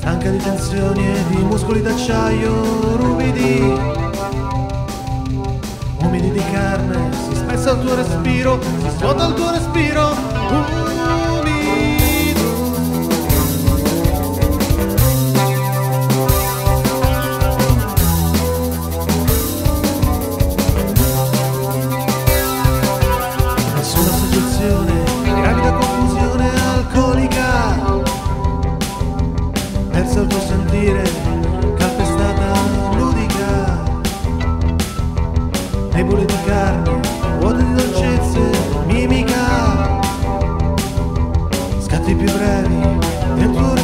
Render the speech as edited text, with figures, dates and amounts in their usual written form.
stanca di tensioni e di muscoli d'acciaio ruvidi, umidi di carne, si spezza il tuo respiro, si svuota il tuo respiro, umido. Nessuna soggezione, gravida confusione alcolica, persa il tuo sentire, calpestata ludica, debole di carne, vuoto di dolcezze, mimica, scatti più brevi del tuo